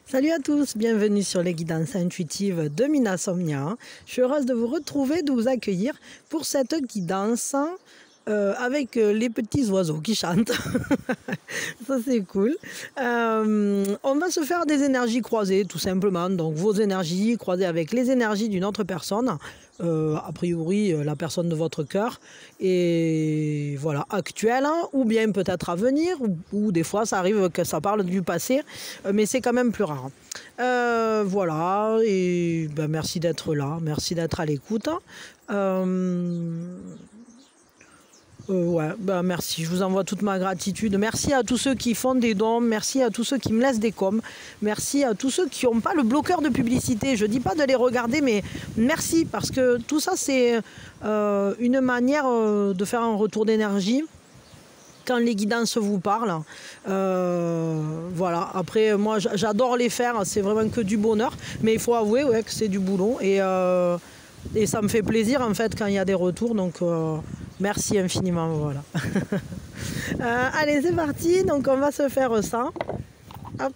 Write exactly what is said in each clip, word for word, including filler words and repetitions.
Salut à tous, bienvenue sur les guidances intuitives de Mina Somnia. Je suis heureuse de vous retrouver, de vous accueillir pour cette guidance euh, avec les petits oiseaux qui chantent. Ça c'est cool. Euh, on va se faire des énergies croisées tout simplement. Donc vos énergies croisées avec les énergies d'une autre personne. Euh, a priori la personne de votre cœur et voilà actuelle hein, ou bien peut-être à venir ou, ou des fois ça arrive que ça parle du passé euh, mais c'est quand même plus rare euh, voilà et ben, merci d'être là, merci d'être à l'écoute euh, Euh, ouais, bah merci, je vous envoie toute ma gratitude. Merci à tous ceux qui font des dons, merci à tous ceux qui me laissent des coms, merci à tous ceux qui n'ont pas le bloqueur de publicité. Je ne dis pas de les regarder, mais merci, parce que tout ça, c'est euh, une manière euh, de faire un retour d'énergie quand les guidances vous parlent. Euh, voilà, après, moi, j'adore les faire, c'est vraiment que du bonheur, mais il faut avouer ouais, que c'est du boulot. Et, euh, et ça me fait plaisir, en fait, quand il y a des retours, donc... Euh, merci infiniment, voilà. euh, allez, c'est parti. Donc, on va se faire ça. Hop.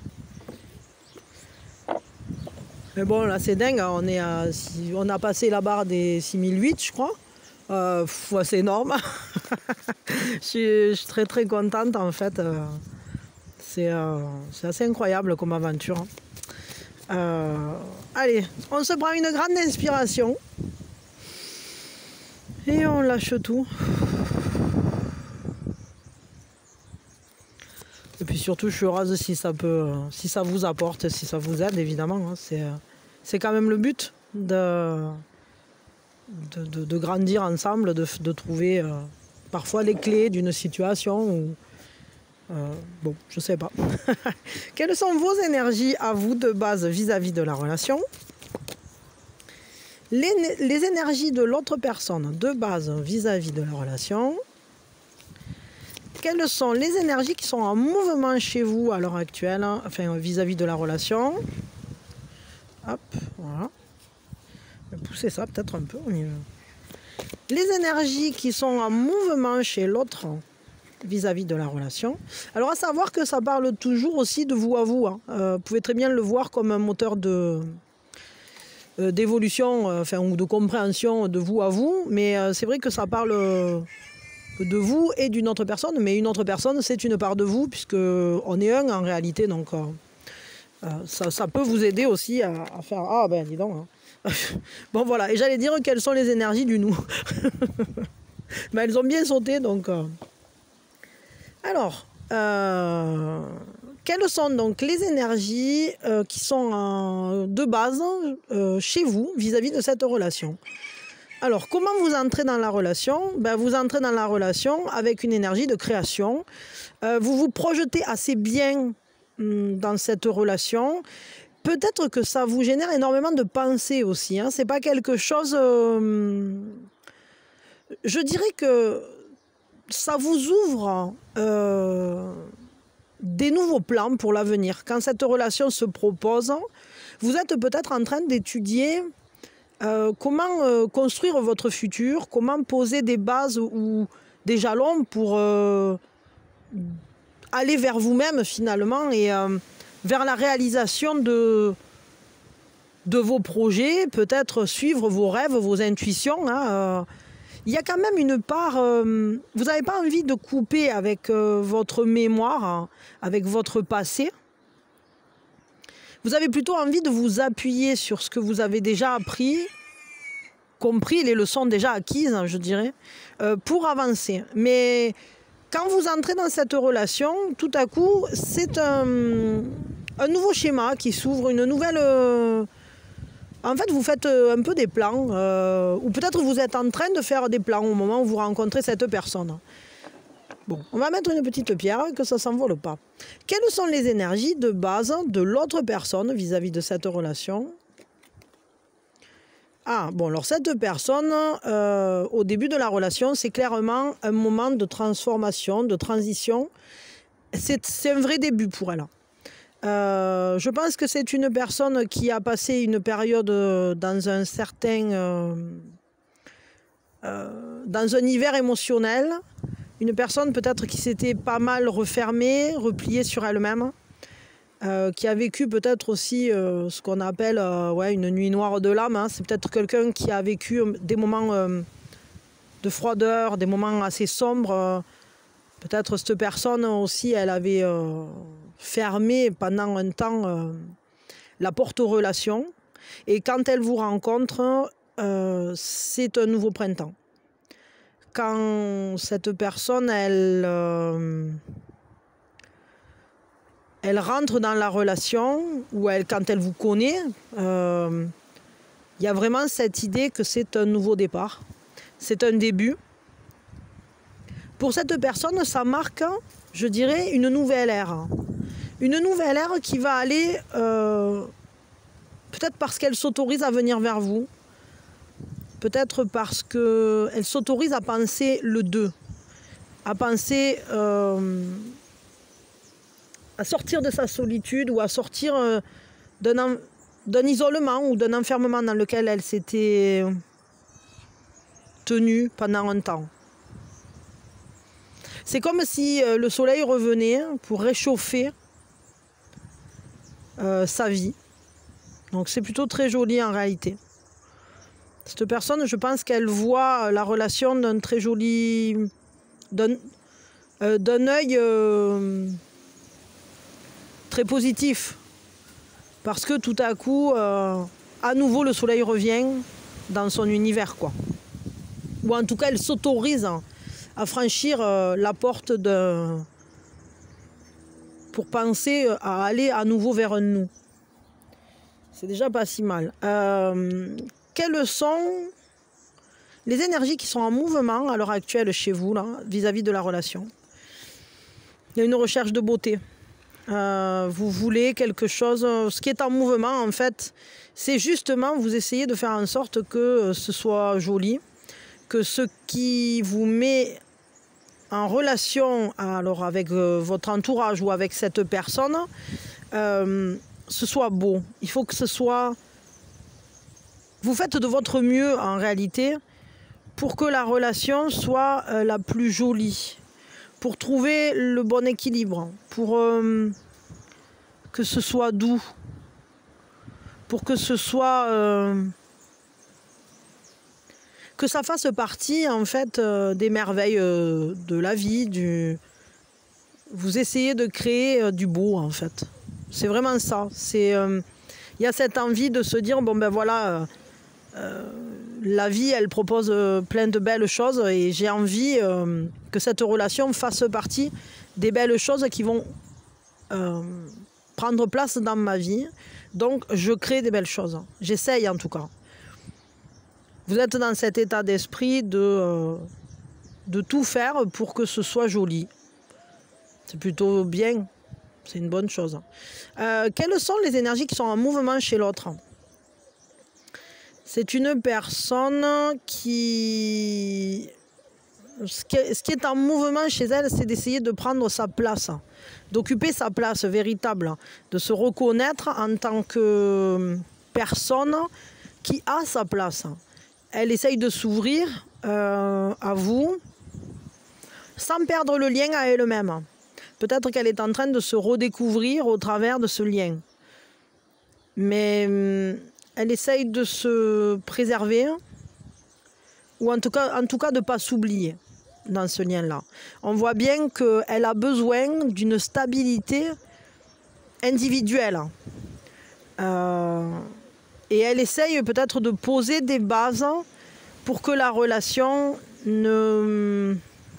Mais bon, là, c'est dingue. On, est à, on a passé la barre des six mille huit, je crois. Euh, ouais, c'est énorme. je, suis, je suis très, très contente, en fait. Euh, c'est euh, assez incroyable comme aventure. Euh, allez, on se prend une grande inspiration. Et on lâche tout. Et puis surtout, je suis heureuse si ça peut, si ça vous apporte, si ça vous aide, évidemment. C'est quand même le but de, de, de, de grandir ensemble, de, de trouver euh, parfois les clés d'une situation. Où, euh, bon, je sais pas. Quelles sont vos énergies à vous de base vis-à-vis de la relation ? Les, les énergies de l'autre personne de base vis-à-vis de la relation. Quelles sont les énergies qui sont en mouvement chez vous à l'heure actuelle, enfin vis-à-vis de la relation. Hop, voilà. Je vais pousser ça peut-être un peu. Les énergies qui sont en mouvement chez l'autre vis-à-vis de la relation. Alors à savoir que ça parle toujours aussi de vous à vous. Hein. Euh, vous pouvez très bien le voir comme un moteur de... d'évolution euh, enfin, ou de compréhension de vous à vous, mais euh, c'est vrai que ça parle euh, de vous et d'une autre personne, mais une autre personne c'est une part de vous puisque on est un en réalité, donc euh, euh, ça, ça peut vous aider aussi à, à faire ah ben dis donc hein. Bon voilà, et j'allais dire quelles sont les énergies du nous. Mais elles ont bien sauté donc euh... alors euh... quelles sont donc les énergies euh, qui sont euh, de base euh, chez vous vis-à-vis de cette relation? Alors, comment vous entrez dans la relation? Ben, vous entrez dans la relation avec une énergie de création. Euh, vous vous projetez assez bien hum, dans cette relation. Peut-être que ça vous génère énormément de pensées aussi. Hein. C'est pas quelque chose... Euh, je dirais que ça vous ouvre... Euh, des nouveaux plans pour l'avenir. Quand cette relation se propose, vous êtes peut-être en train d'étudier euh, comment euh, construire votre futur, comment poser des bases ou des jalons pour euh, aller vers vous-même finalement et euh, vers la réalisation de, de vos projets, peut-être suivre vos rêves, vos intuitions. Hein, euh, il y a quand même une part, euh, vous n'avez pas envie de couper avec euh, votre mémoire, hein, avec votre passé. Vous avez plutôt envie de vous appuyer sur ce que vous avez déjà appris, compris, les leçons déjà acquises, je dirais, euh, pour avancer. Mais quand vous entrez dans cette relation, tout à coup, c'est un, un nouveau schéma qui s'ouvre, une nouvelle... Euh, En fait, vous faites un peu des plans, euh, ou peut-être vous êtes en train de faire des plans au moment où vous rencontrez cette personne. Bon, on va mettre une petite pierre, que ça ne s'envole pas. Quelles sont les énergies de base de l'autre personne vis-à-vis de cette relation? Ah, bon, alors cette personne, euh, au début de la relation, c'est clairement un moment de transformation, de transition. C'est un vrai début pour elle. Euh, je pense que c'est une personne qui a passé une période dans un certain... Euh, euh, dans un hiver émotionnel. Une personne peut-être qui s'était pas mal refermée, repliée sur elle-même. euh, qui a vécu peut-être aussi euh, ce qu'on appelle euh, ouais, une nuit noire de l'âme. Hein. C'est peut-être quelqu'un qui a vécu des moments euh, de froideur, des moments assez sombres. Euh, peut-être cette personne aussi, elle avait euh, fermé pendant un temps euh, la porte aux relations. Et quand elle vous rencontre, euh, c'est un nouveau printemps. Quand cette personne, elle, euh, elle rentre dans la relation, ou elle, quand elle vous connaît, euh, il y a vraiment cette idée que c'est un nouveau départ. C'est un début. Pour cette personne, ça marque, je dirais, une nouvelle ère. Une nouvelle ère qui va aller, euh, peut-être parce qu'elle s'autorise à venir vers vous, peut-être parce qu'elle s'autorise à penser le deux, à penser euh, à sortir de sa solitude ou à sortir euh, d'un, d'un isolement ou d'un enfermement dans lequel elle s'était tenue pendant un temps. C'est comme si euh, le soleil revenait pour réchauffer euh, sa vie. Donc c'est plutôt très joli en réalité. Cette personne, je pense qu'elle voit la relation d'un très joli... d'un euh, d'un œil euh, très positif. Parce que tout à coup, euh, à nouveau, le soleil revient dans son univers, quoi. Ou en tout cas, elle s'autorise à franchir euh, la porte de... pour penser à aller à nouveau vers un nous. C'est déjà pas si mal. Euh, quelles sont les énergies qui sont en mouvement à l'heure actuelle chez vous, là, vis-à-vis de la relation? Il y a une recherche de beauté. Euh, vous voulez quelque chose... Ce qui est en mouvement, en fait, c'est justement vous essayez de faire en sorte que ce soit joli, que ce qui vous met en relation alors avec votre entourage ou avec cette personne, euh, ce soit beau. Il faut que ce soit... Vous faites de votre mieux en réalité pour que la relation soit euh, la plus jolie, pour trouver le bon équilibre, pour euh, que ce soit doux, pour que ce soit... Euh, que ça fasse partie en fait euh, des merveilles euh, de la vie. Du... Vous essayez de créer euh, du beau en fait. C'est vraiment ça. C'est, euh, y a cette envie de se dire, bon ben voilà, euh, euh, la vie elle propose euh, plein de belles choses et j'ai envie euh, que cette relation fasse partie des belles choses qui vont euh, prendre place dans ma vie. Donc je crée des belles choses. J'essaye en tout cas. Vous êtes dans cet état d'esprit de, euh, de tout faire pour que ce soit joli. C'est plutôt bien. C'est une bonne chose. Euh, quelles sont les énergies qui sont en mouvement chez l'autre? C'est une personne qui... Ce qui, est, ce qui est en mouvement chez elle, c'est d'essayer de prendre sa place, d'occuper sa place véritable, de se reconnaître en tant que personne qui a sa place. Elle essaye de s'ouvrir euh, à vous sans perdre le lien à elle-même. Peut-être qu'elle est en train de se redécouvrir au travers de ce lien. Mais euh, elle essaye de se préserver ou en tout cas, en tout cas de ne pas s'oublier dans ce lien-là. On voit bien qu'elle a besoin d'une stabilité individuelle. Euh, Et elle essaye peut-être de poser des bases pour que la relation ne,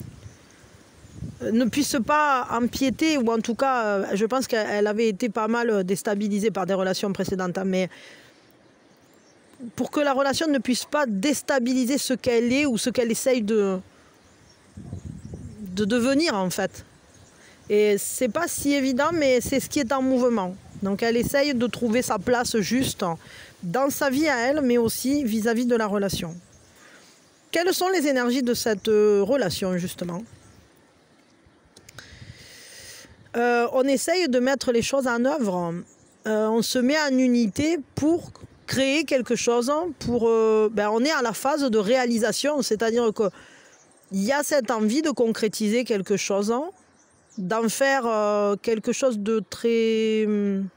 ne puisse pas empiéter, ou en tout cas, je pense qu'elle avait été pas mal déstabilisée par des relations précédentes, mais pour que la relation ne puisse pas déstabiliser ce qu'elle est ou ce qu'elle essaye de, de devenir en fait. Et c'est pas si évident, mais c'est ce qui est en mouvement. Donc elle essaye de trouver sa place juste dans sa vie à elle, mais aussi vis-à-vis de la relation. Quelles sont les énergies de cette relation, justement? euh, On essaye de mettre les choses en œuvre. Euh, on se met en unité pour créer quelque chose. Pour, euh, ben on est à la phase de réalisation, c'est-à-dire qu'il y a cette envie de concrétiser quelque chose. d'en faire euh, quelque chose de très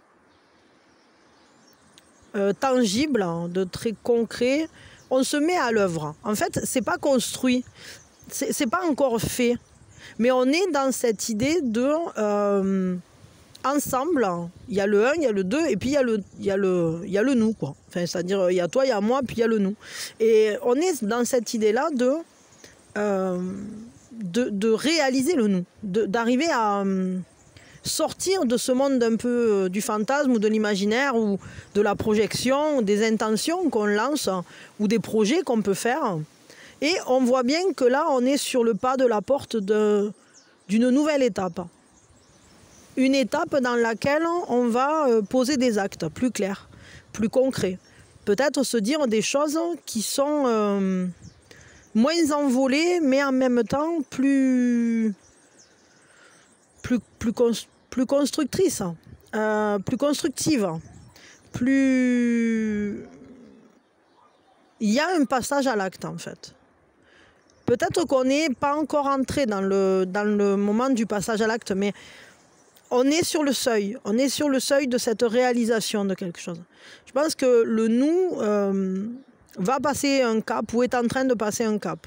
euh, tangible, de très concret, on se met à l'œuvre. En fait, c'est pas construit, c'est, c'est pas encore fait, mais on est dans cette idée de euh, ensemble, il y a le un, il y a le deux, et puis il y a le, il y a le, il y a le nous, quoi. Enfin, c'est-à-dire, il y a toi, il y a moi, puis il y a le nous. Et on est dans cette idée-là de, euh, de, de réaliser le nous, de, d'arriver à euh, sortir de ce monde un peu euh, du fantasme ou de l'imaginaire ou de la projection, des intentions qu'on lance ou des projets qu'on peut faire. Et on voit bien que là, on est sur le pas de la porte de, d'une nouvelle étape. Une étape dans laquelle on va poser des actes plus clairs, plus concrets. Peut-être se dire des choses qui sont euh, moins envolées, mais en même temps plus, plus, plus, plus constructrices, euh, plus constructives. Plus... Il y a un passage à l'acte, en fait. Peut-être qu'on n'est pas encore entré dans le, dans le moment du passage à l'acte, mais on est sur le seuil, on est sur le seuil de cette réalisation de quelque chose. Je pense que le nous euh, va passer un cap ou est en train de passer un cap.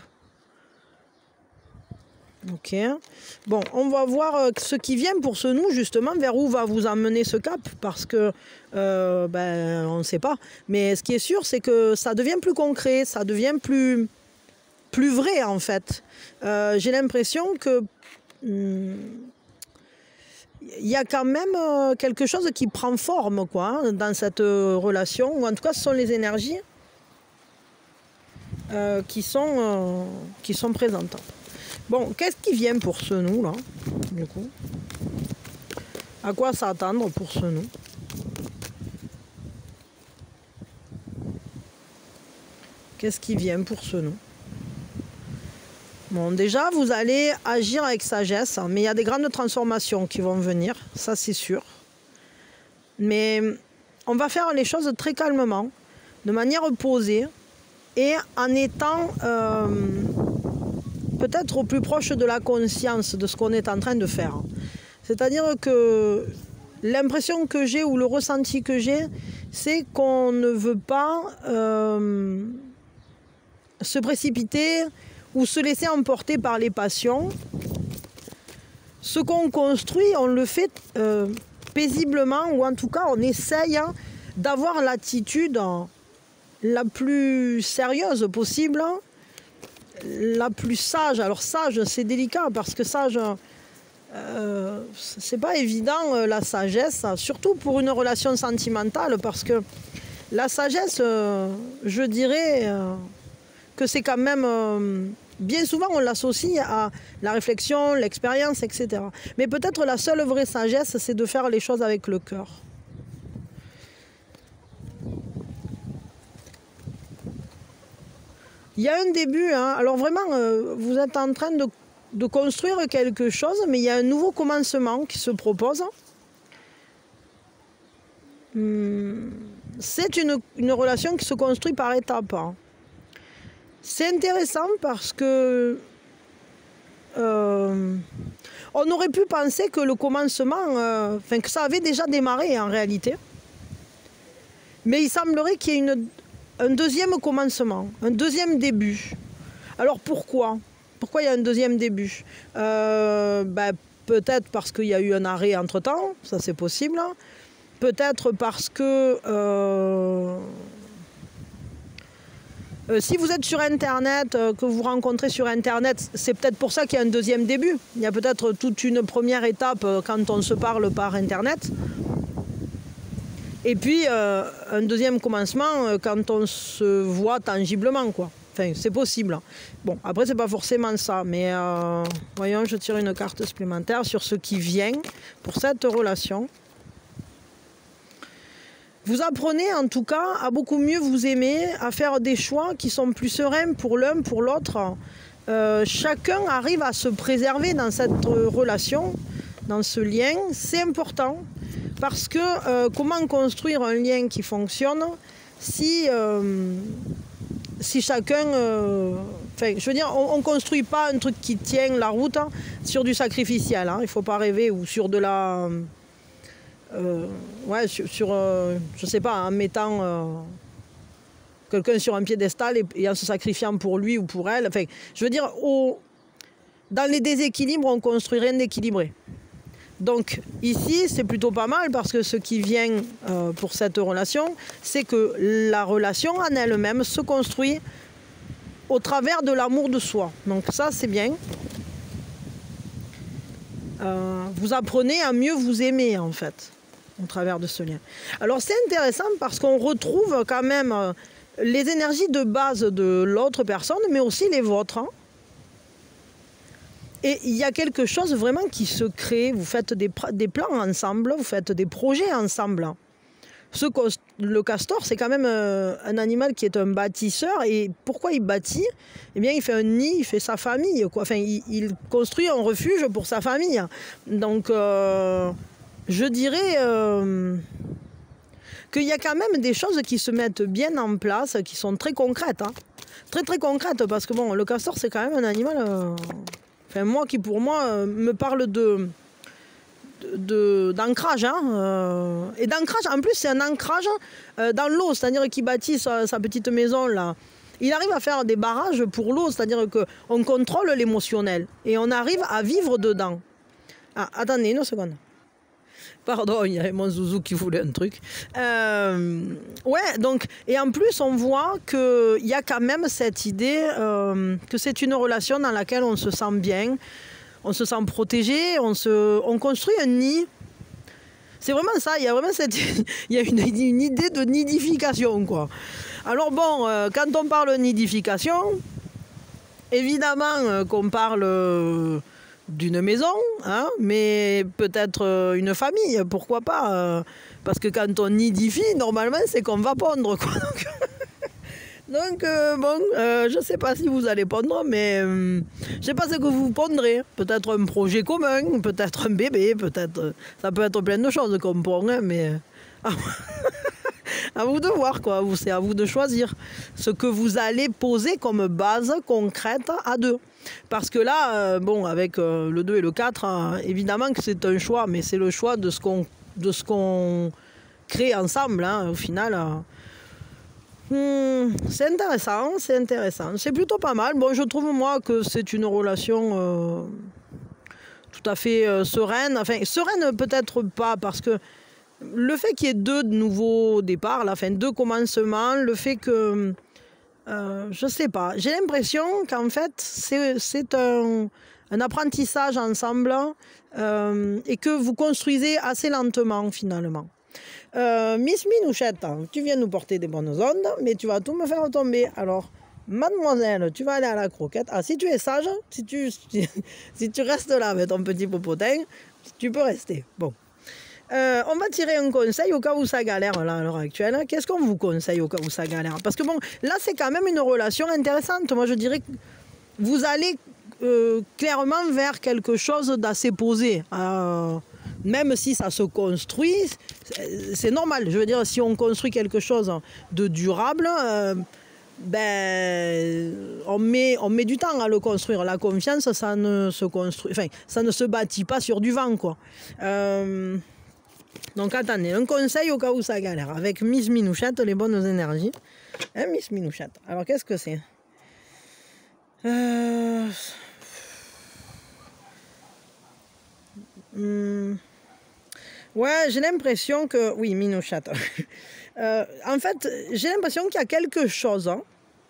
Ok. Bon, on va voir ce qui vient pour ce nous, justement, vers où va vous emmener ce cap, parce que, euh, ben, on ne sait pas. Mais ce qui est sûr, c'est que ça devient plus concret, ça devient plus, plus vrai, en fait. Euh, j'ai l'impression que... Hum, il y a quand même quelque chose qui prend forme, quoi, hein, dans cette relation, ou en tout cas ce sont les énergies euh, qui, sont, euh, qui sont présentes. Bon, qu'est-ce qui vient pour ce nous, là, du coup? À quoi s'attendre pour ce nous? Qu'est-ce qui vient pour ce nous? Bon, déjà, vous allez agir avec sagesse, mais il y a des grandes transformations qui vont venir, ça c'est sûr. Mais on va faire les choses très calmement, de manière posée, et en étant euh, peut-être au plus proche de la conscience de ce qu'on est en train de faire. C'est-à-dire que l'impression que j'ai ou le ressenti que j'ai, c'est qu'on ne veut pas euh, se précipiter ou se laisser emporter par les passions. Ce qu'on construit, on le fait euh, paisiblement, ou en tout cas on essaye hein, d'avoir l'attitude hein, la plus sérieuse possible, hein, la plus sage. Alors sage, c'est délicat, parce que sage, euh, c'est pas évident euh, la sagesse, surtout pour une relation sentimentale, parce que la sagesse, euh, je dirais... Euh, que c'est quand même, euh, bien souvent on l'associe à la réflexion, l'expérience, et cetera. Mais peut-être la seule vraie sagesse, c'est de faire les choses avec le cœur. Il y a un début, hein. Alors vraiment, euh, vous êtes en train de, de construire quelque chose, mais il y a un nouveau commencement qui se propose. Hum, c'est une, une relation qui se construit par étapes. Hein. C'est intéressant parce que euh, on aurait pu penser que le commencement, euh, enfin que ça avait déjà démarré en réalité. Mais il semblerait qu'il y ait une, un deuxième commencement, un deuxième début. Alors pourquoi? Pourquoi il y a un deuxième début? euh, ben, Peut-être parce qu'il y a eu un arrêt entre-temps, ça c'est possible. Peut-être parce que... Euh, Euh, si vous êtes sur Internet, euh, que vous rencontrez sur Internet, c'est peut-être pour ça qu'il y a un deuxième début. Il y a peut-être toute une première étape euh, quand on se parle par Internet. Et puis, euh, un deuxième commencement euh, quand on se voit tangiblement, quoi. Enfin, c'est possible. Bon, après, c'est pas forcément ça. Mais euh, voyons, je tire une carte supplémentaire sur ce qui vient pour cette relation. Vous apprenez en tout cas à beaucoup mieux vous aimer, à faire des choix qui sont plus sereins pour l'un, pour l'autre. Euh, chacun arrive à se préserver dans cette relation, dans ce lien. C'est important parce que euh, comment construire un lien qui fonctionne si, euh, si chacun... Euh, Enfin, je veux dire, on ne construit pas un truc qui tient la route hein, sur du sacrificiel. Hein, il ne faut pas rêver. Ou sur de la... Euh, ouais, sur, sur euh, je sais pas, en mettant euh, quelqu'un sur un piédestal et, et en se sacrifiant pour lui ou pour elle. Enfin, je veux dire, au, dans les déséquilibres, on construit rien d'équilibré. Donc ici, c'est plutôt pas mal parce que ce qui vient euh, pour cette relation, c'est que la relation en elle-même se construit au travers de l'amour de soi. Donc ça, c'est bien. Euh, vous apprenez à mieux vous aimer, en fait, au travers de ce lien. Alors c'est intéressant parce qu'on retrouve quand même euh, les énergies de base de l'autre personne, mais aussi les vôtres. Hein. Et il y a quelque chose vraiment qui se crée. Vous faites des, des plans ensemble, vous faites des projets ensemble. Ce, le castor, c'est quand même euh, un animal qui est un bâtisseur. Et pourquoi il bâtit? Eh bien, il fait un nid, il fait sa famille. Quoi. Enfin, il, il construit un refuge pour sa famille. Donc, euh, je dirais euh, qu'il y a quand même des choses qui se mettent bien en place, qui sont très concrètes. Hein. Très, très concrètes, parce que bon, le castor, c'est quand même un animal... Euh, Enfin, moi qui, pour moi, euh, me parle de, de, d'ancrage. Hein, euh, et d'ancrage, en plus, c'est un ancrage euh, dans l'eau. C'est-à-dire qu'il bâtit sa, sa petite maison, là. Il arrive à faire des barrages pour l'eau. C'est-à-dire qu'on contrôle l'émotionnel. Et on arrive à vivre dedans. Ah, attendez une seconde. Pardon, il y avait mon zouzou qui voulait un truc. Euh, ouais, donc, et en plus, on voit qu'il y a quand même cette idée euh, que c'est une relation dans laquelle on se sent bien, on se sent protégé, on, se, on construit un nid. C'est vraiment ça, il y a vraiment cette, il y a une, une idée de nidification, quoi. Alors bon, euh, quand on parle nidification, évidemment euh, qu'on parle... Euh, d'une maison, hein, mais peut-être une famille, pourquoi pas euh, parce que quand on nidifie, normalement, c'est qu'on va pondre, quoi. Donc, donc euh, bon, euh, je ne sais pas si vous allez pondre, mais euh, je ne sais pas ce que vous pondrez. Peut-être un projet commun, peut-être un bébé, peut-être... Ça peut être plein de choses qu'on pond, hein, mais... à vous de voir, quoi. C'est à vous de choisir ce que vous allez poser comme base concrète à deux. Parce que là, euh, bon, avec euh, le deux et le quatre, hein, évidemment que c'est un choix, mais c'est le choix de ce qu'on de ce qu'on crée ensemble, hein, au final. Euh, hmm, c'est intéressant, c'est intéressant. C'est plutôt pas mal. Bon, je trouve, moi, que c'est une relation euh, tout à fait euh, sereine. Enfin, sereine peut-être pas, parce que le fait qu'il y ait deux nouveaux départs, là, enfin, deux commencements, le fait que... Euh, je sais pas, j'ai l'impression qu'en fait c'est un, un apprentissage ensemble euh, et que vous construisez assez lentement finalement. Euh, Miss Minouchette, tu viens nous porter des bonnes ondes, mais tu vas tout me faire tomber. Alors, mademoiselle, tu vas aller à la croquette. Ah, si tu es sage, si tu, si, si tu restes là avec ton petit popotin, tu peux rester. Bon. Euh, on va tirer un conseil au cas où ça galère là, à l'heure actuelle. Qu'est-ce qu'on vous conseille au cas où ça galère? Parce que bon, là c'est quand même une relation intéressante. Moi je dirais que vous allez euh, clairement vers quelque chose d'assez posé. Euh, même si ça se construit, c'est normal. Je veux dire, si on construit quelque chose de durable, euh, ben, on met, on met du temps à le construire. La confiance, ça ne se construit, enfin, ça ne se bâtit pas sur du vent, quoi. Euh, Donc attendez, un conseil au cas où ça galère. Avec Miss Minouchette, les bonnes énergies. Hein, Miss Minouchette. Alors qu'est-ce que c'est euh... hum... Ouais, j'ai l'impression que... Oui, Minouchette. euh, en fait, j'ai l'impression qu'il y a quelque chose... Hein.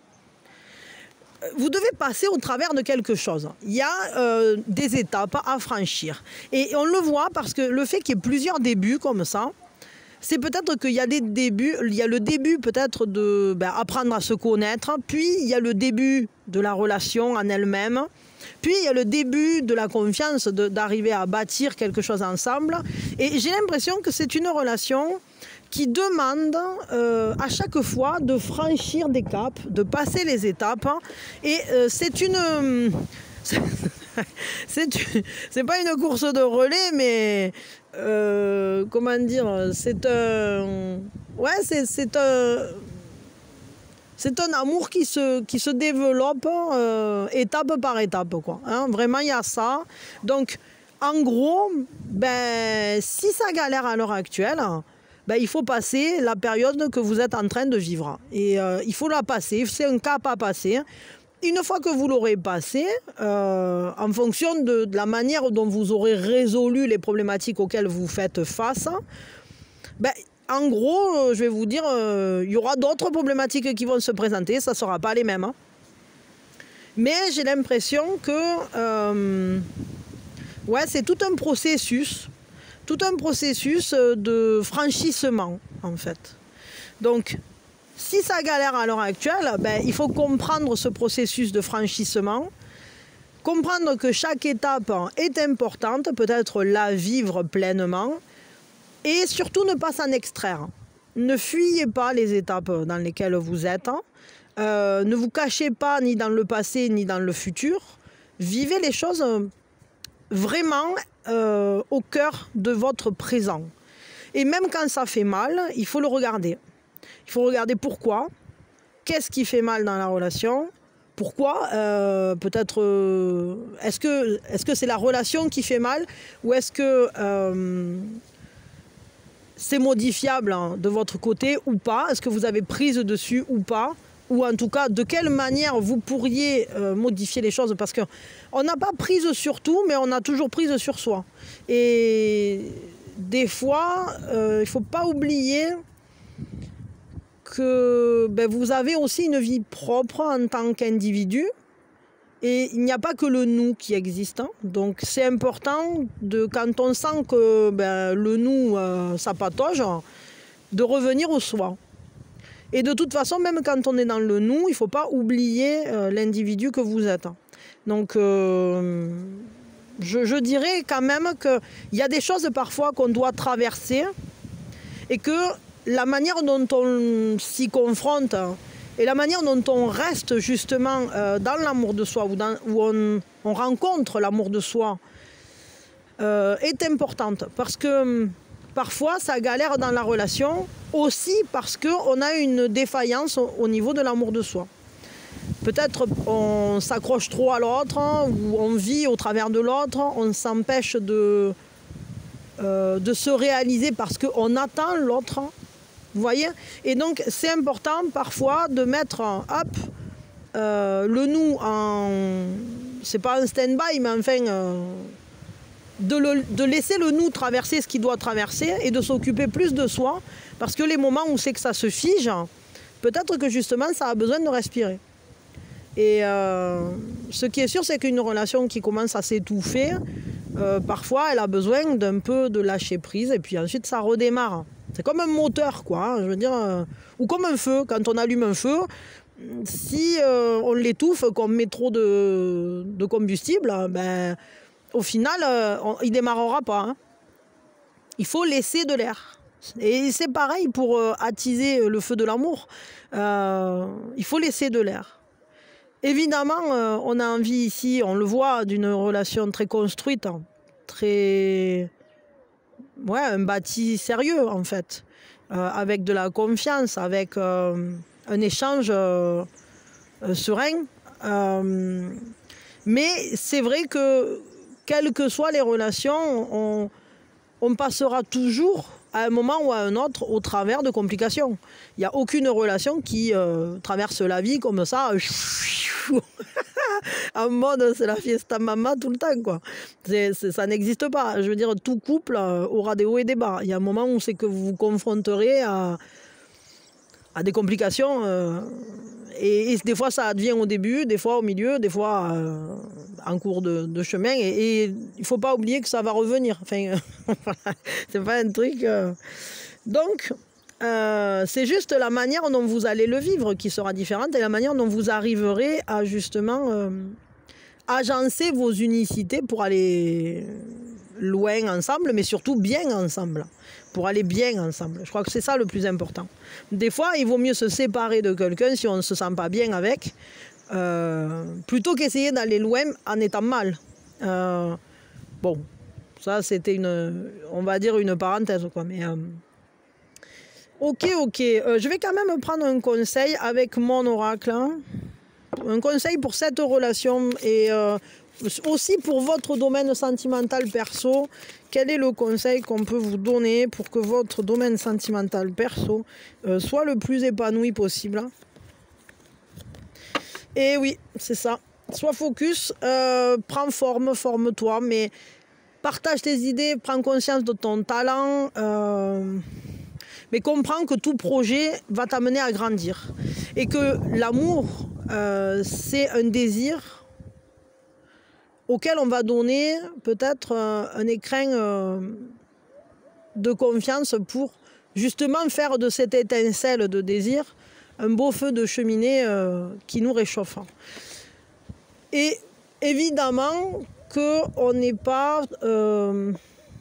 Vous devez passer au travers de quelque chose. Il y a euh, des étapes à franchir. Et on le voit parce que le fait qu'il y ait plusieurs débuts comme ça, c'est peut-être qu'il y a des débuts, il y a le début peut-être de ben, apprendre à se connaître, puis il y a le début de la relation en elle-même, puis il y a le début de la confiance, d'arriver à bâtir quelque chose ensemble. Et j'ai l'impression que c'est une relation qui demande euh, à chaque fois de franchir des caps, de passer les étapes. Et euh, c'est une... Euh, c'est pas une course de relais, mais... Euh, comment dire, c'est un... Ouais, c'est un... c'est un amour qui se, qui se développe euh, étape par étape, quoi. Hein, vraiment, il y a ça. Donc, en gros, ben, si ça galère à l'heure actuelle, ben, il faut passer la période que vous êtes en train de vivre. Et euh, il faut la passer, c'est un cap à passer. Une fois que vous l'aurez passé, euh, en fonction de, de la manière dont vous aurez résolu les problématiques auxquelles vous faites face, ben, en gros, je vais vous dire, euh, il y aura d'autres problématiques qui vont se présenter, ça ne sera pas les mêmes. Hein. Mais j'ai l'impression que euh, ouais, c'est tout un processus, tout un processus de franchissement, en fait. Donc, si ça galère à l'heure actuelle, ben, il faut comprendre ce processus de franchissement, comprendre que chaque étape est importante, peut-être la vivre pleinement, et surtout ne pas s'en extraire. Ne fuyez pas les étapes dans lesquelles vous êtes, euh, ne vous cachez pas ni dans le passé ni dans le futur, vivez les choses vraiment euh, au cœur de votre présent. Et même quand ça fait mal, il faut le regarder. Il faut regarder pourquoi, qu'est-ce qui fait mal dans la relation, pourquoi, euh, peut-être, euh, est-ce que est-ce que c'est la relation qui fait mal ou est-ce que euh, c'est modifiable hein, de votre côté ou pas, est-ce que vous avez prise dessus ou pas, ou en tout cas de quelle manière vous pourriez euh, modifier les choses, parce qu'on n'a pas prise sur tout, mais on a toujours prise sur soi. Et des fois, euh, il ne faut pas oublier que ben, vous avez aussi une vie propre en tant qu'individu et il n'y a pas que le nous qui existe. Hein. Donc c'est important, de, quand on sent que ben, le nous, euh, ça patauge, de revenir au soi. Et de toute façon, même quand on est dans le nous, il ne faut pas oublier euh, l'individu que vous êtes. Donc euh, je, je dirais quand même qu'il y a des choses parfois qu'on doit traverser et que la manière dont on s'y confronte et la manière dont on reste justement euh, dans l'amour de soi, ou dans, où on, on rencontre l'amour de soi, euh, est importante. Parce que parfois, ça galère dans la relation, aussi parce qu'on a une défaillance au, au niveau de l'amour de soi. Peut-être on s'accroche trop à l'autre, hein, ou on vit au travers de l'autre, on s'empêche de, euh, de se réaliser parce qu'on attend l'autre. Vous voyez? Et donc, c'est important parfois de mettre hop, euh, le nous en... C'est pas un stand-by, mais enfin... Euh, de, le, de laisser le nous traverser ce qu'il doit traverser et de s'occuper plus de soi. Parce que les moments où c'est que ça se fige, peut-être que justement, ça a besoin de respirer. Et euh, ce qui est sûr, c'est qu'une relation qui commence à s'étouffer, euh, parfois, elle a besoin d'un peu de lâcher prise et puis ensuite, ça redémarre. C'est comme un moteur, quoi. Hein, je veux dire, euh, ou comme un feu. Quand on allume un feu, si euh, on l'étouffe, qu'on met trop de, de combustible, ben, au final, euh, on, il ne démarrera pas. Hein. Il faut laisser de l'air. Et c'est pareil pour euh, attiser le feu de l'amour. Euh, il faut laisser de l'air. Évidemment, euh, on a envie ici, on le voit, d'une relation très construite, hein, très... Ouais, un bâti sérieux en fait, euh, avec de la confiance, avec euh, un échange euh, euh, serein. Euh, mais c'est vrai que, quelles que soient les relations, on, on passera toujours à un moment ou à un autre au travers de complications. Il n'y a aucune relation qui euh, traverse la vie comme ça, en mode c'est la fiesta mama tout le temps, quoi. C'est, c'est, ça n'existe pas. Je veux dire, tout couple euh, aura des hauts et des bas. Il y a un moment où c'est que vous vous confronterez à, à des complications. Euh, et, et des fois, ça advient au début, des fois au milieu, des fois euh, en cours de, de chemin. Et, et il ne faut pas oublier que ça va revenir. Enfin, c'est pas un truc... Euh... Donc... Euh, c'est juste la manière dont vous allez le vivre qui sera différente et la manière dont vous arriverez à justement euh, agencer vos unicités pour aller loin ensemble, mais surtout bien ensemble, pour aller bien ensemble. Je crois que c'est ça le plus important. Des fois, il vaut mieux se séparer de quelqu'un si on ne se sent pas bien avec, euh, plutôt qu'essayer d'aller loin en étant mal. Euh, bon, ça c'était une, on va dire une parenthèse, quoi, mais... Euh, Ok, ok. Euh, je vais quand même prendre un conseil avec mon oracle. Hein. Un conseil pour cette relation et euh, aussi pour votre domaine sentimental perso. Quel est le conseil qu'on peut vous donner pour que votre domaine sentimental perso euh, soit le plus épanoui possible? Et oui, c'est ça. Sois focus, euh, prends forme, forme-toi, mais partage tes idées, prends conscience de ton talent. Euh... Mais comprends que tout projet va t'amener à grandir. Et que l'amour, euh, c'est un désir auquel on va donner peut-être euh, un écrin euh, de confiance pour justement faire de cette étincelle de désir un beau feu de cheminée euh, qui nous réchauffe. Et évidemment qu'on n'est pas... Euh,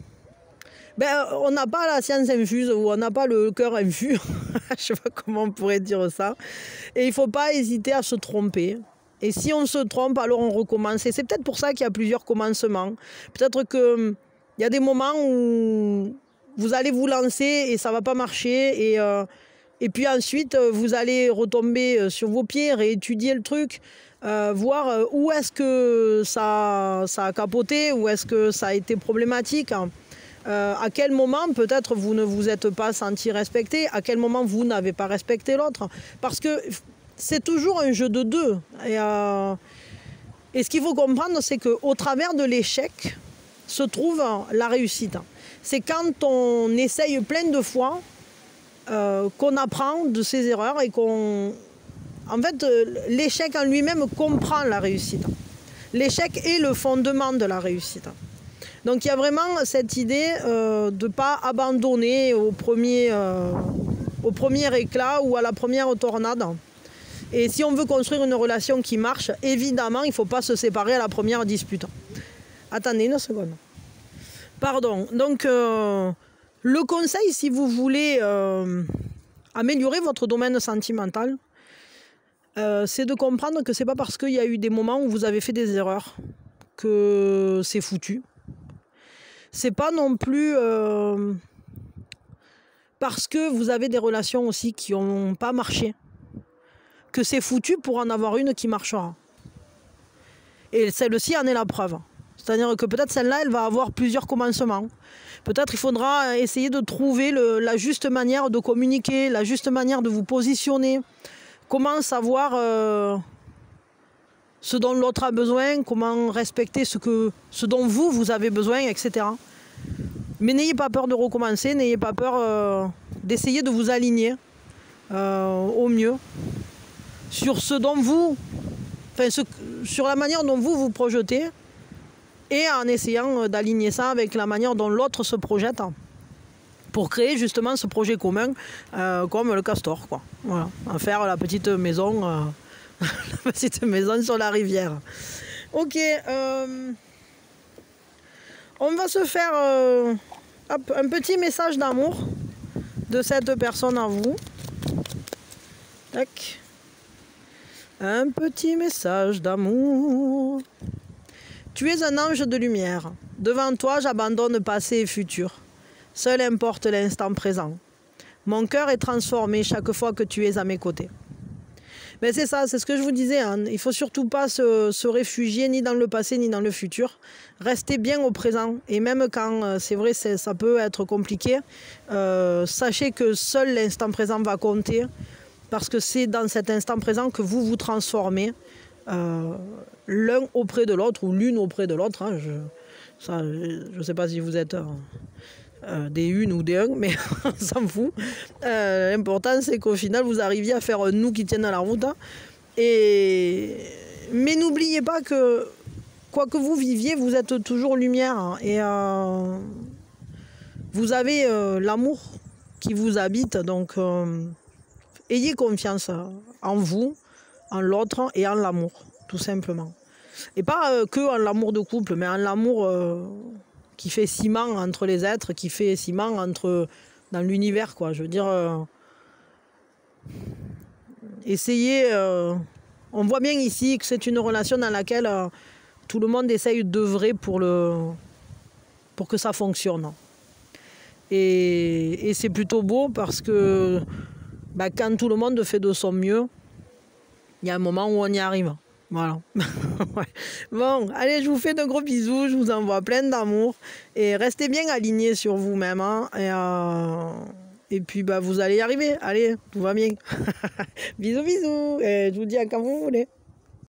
Ben, on n'a pas la science infuse ou on n'a pas le cœur infus. Je ne sais pas comment on pourrait dire ça. Et il ne faut pas hésiter à se tromper. Et si on se trompe, alors on recommence. Et c'est peut-être pour ça qu'il y a plusieurs commencements. Peut-être qu'il y a des moments où vous allez vous lancer et ça ne va pas marcher. Et, euh, et puis ensuite, vous allez retomber sur vos pieds, réétudier le truc. Euh, voir où est-ce que ça, ça a capoté, où est-ce que ça a été problématique. Euh, à quel moment peut-être vous ne vous êtes pas senti respecté, à quel moment vous n'avez pas respecté l'autre. Parce que c'est toujours un jeu de deux. Et, euh, et ce qu'il faut comprendre, c'est qu'au travers de l'échec se trouve la réussite. C'est quand on essaye plein de fois euh, qu'on apprend de ses erreurs et qu'on... En fait, l'échec en lui-même comprend la réussite. L'échec est le fondement de la réussite. Donc il y a vraiment cette idée euh, de ne pas abandonner au premier, euh, au premier éclat ou à la première tornade. Et si on veut construire une relation qui marche, évidemment, il ne faut pas se séparer à la première dispute. Attendez une seconde. Pardon. Donc euh, le conseil, si vous voulez euh, améliorer votre domaine sentimental, euh, c'est de comprendre que ce n'est pas parce qu'il y a eu des moments où vous avez fait des erreurs que c'est foutu. C'est pas non plus euh, parce que vous avez des relations aussi qui n'ont pas marché que c'est foutu pour en avoir une qui marchera. Et celle-ci en est la preuve. C'est-à-dire que peut-être celle-là, elle va avoir plusieurs commencements. Peut-être il faudra essayer de trouver le, la juste manière de communiquer, la juste manière de vous positionner. Comment savoir euh, ce dont l'autre a besoin, comment respecter ce, que, ce dont vous, vous avez besoin, et cetera. Mais n'ayez pas peur de recommencer, n'ayez pas peur euh, d'essayer de vous aligner euh, au mieux sur ce dont vous, enfin, ce, sur la manière dont vous vous projetez et en essayant d'aligner ça avec la manière dont l'autre se projette pour créer justement ce projet commun euh, comme le castor, quoi. Voilà, à faire la petite maison... Euh, la petite maison sur la rivière. Ok, euh, on va se faire euh, hop, un petit message d'amour de cette personne à vous. Tac. Un petit message d'amour. Tu es un ange de lumière. Devant toi, j'abandonne passé et futur. Seul importe l'instant présent. Mon cœur est transformé chaque fois que tu es à mes côtés. Mais c'est ça, c'est ce que je vous disais, hein. Il ne faut surtout pas se, se réfugier ni dans le passé ni dans le futur. Restez bien au présent. Et même quand, euh, c'est vrai, c'est, ça peut être compliqué, euh, sachez que seul l'instant présent va compter. Parce que c'est dans cet instant présent que vous vous transformez euh, l'un auprès de l'autre ou l'une auprès de l'autre. Hein. Je ne sais pas si vous êtes... Euh, Euh, des une ou des un, mais on s'en fout. Euh, l'important, c'est qu'au final, vous arriviez à faire un nous qui tienne à la route. Hein. Et... Mais n'oubliez pas que, quoi que vous viviez, vous êtes toujours lumière. Hein. Et euh, vous avez euh, l'amour qui vous habite. Donc, euh, ayez confiance en vous, en l'autre et en l'amour, tout simplement. Et pas euh, que en l'amour de couple, mais en l'amour... Euh, qui fait ciment entre les êtres, qui fait ciment entre, dans l'univers, quoi. Je veux dire, euh, essayez... Euh, on voit bien ici que c'est une relation dans laquelle euh, tout le monde essaye d'œuvrer pour, le, pour que ça fonctionne. Et, et c'est plutôt beau parce que bah, quand tout le monde fait de son mieux, il y a un moment où on y arrive. Voilà. Bon, allez, je vous fais de gros bisous, je vous envoie plein d'amour. Et restez bien alignés sur vous-même. Hein, et, euh, et puis, bah, vous allez y arriver. Allez, tout va bien. Bisous, bisous. Et je vous dis à quand vous voulez.